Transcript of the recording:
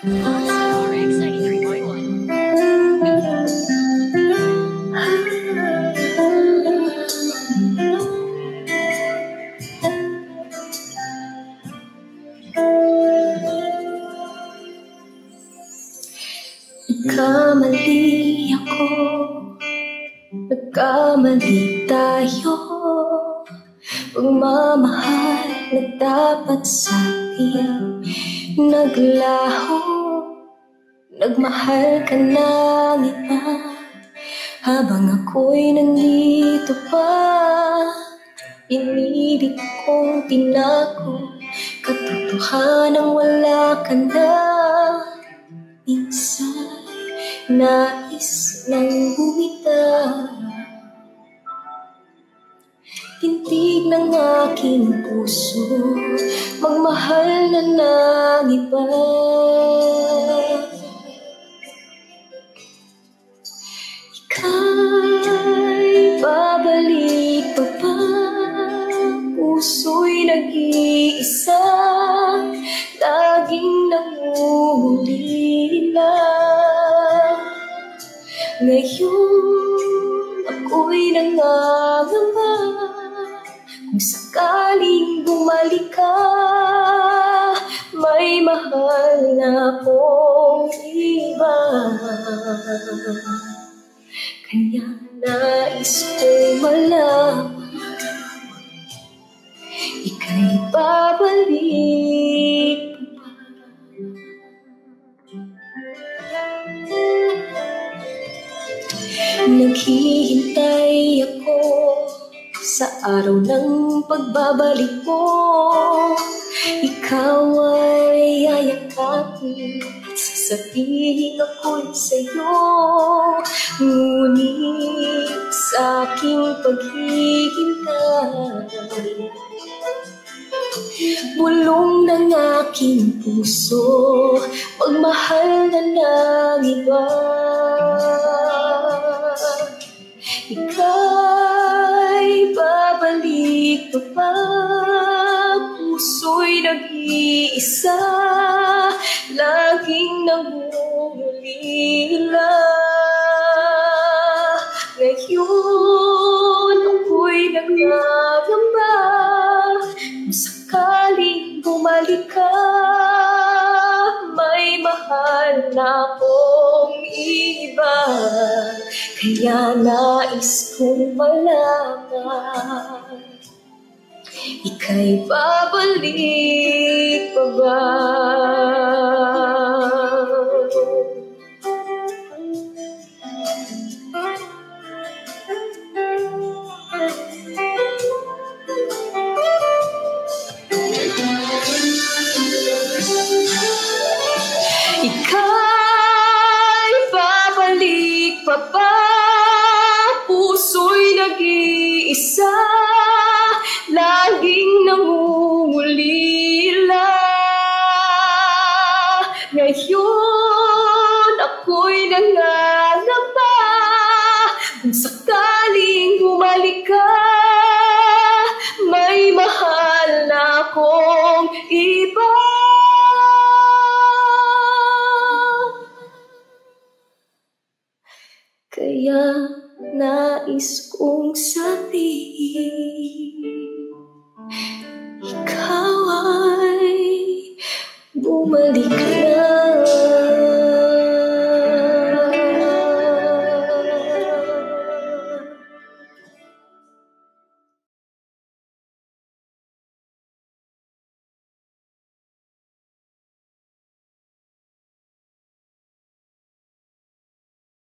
Monster RX93.1. Nagkamali ako, nagkamali tayo. Pagmamahal na dapat sa'tin naglaho. Nagmahal ka ng iba habang ako'y nandito pa. Pinilit kong tinako, katotohanang wala ka na. Minsan nais nang bumitaw, tintig ng aking puso, magmahal na ng iba. Ika'y babalik pa ba? Puso'y nag-iisa, laging nangungulila. Ngayon ako'y nangangamba, kung sakaling bumalik ka, may mahal na akong iba. Kaya nais kong malaman, ika'y babalik pa ba? Naghihintay ako sa araw ng pagbabalik mo. Ikaw ay yayakapin at sasabihin ako'y sa'yo. Ngunit sa aking paghihintay, bulong ng aking puso, magmahal na ng iba. Ika'y babalik pa ba? Puso'y nag-iisa, laging nangungulila. Ngayon ako'y nagngangamba, kung sakaling bumalik ka, may mahal na akong iba. Kaya nais kong malaman, ika'y babalik pa ba? Ika'y babalik pa ba? Puso'y nag-iisa, laging nangungulila. Ngayon ako'y nangangamba, kung sakaling bumalik ka, may mahal na akong iba. Kaya nais kong sabihin, ikaw ay bumalik na.